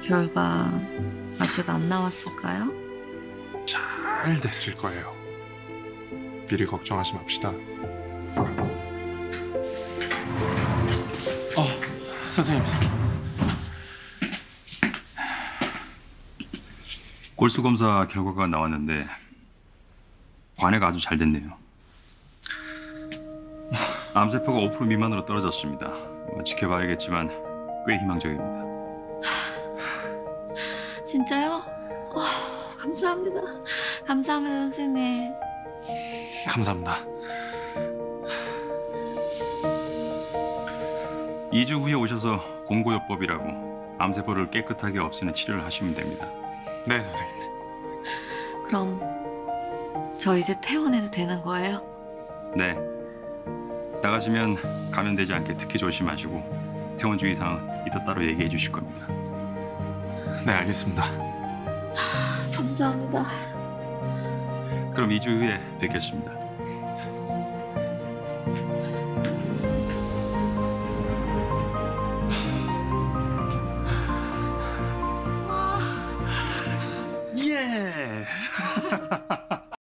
결과 아직 안 나왔을까요? 잘 됐을 거예요. 미리 걱정하지 맙시다. 선생님. 골수 검사 결과가 나왔는데 관해가 아주 잘 됐네요. 암세포가 5% 미만으로 떨어졌습니다. 지켜봐야겠지만 꽤 희망적입니다. 진짜요? 감사합니다. 감사합니다, 선생님. 감사합니다. 2주 후에 오셔서 공고요법이라고 암세포를 깨끗하게 없애는 치료를 하시면 됩니다. 네, 선생님. 그럼 저 이제 퇴원해도 되는 거예요? 네. 나가시면 감염되지 않게 특히 조심하시고 퇴원 주의사항은 이따 따로 얘기해 주실 겁니다. 네, 알겠습니다. 감사합니다. 그럼 2주 후에 뵙겠습니다. 예.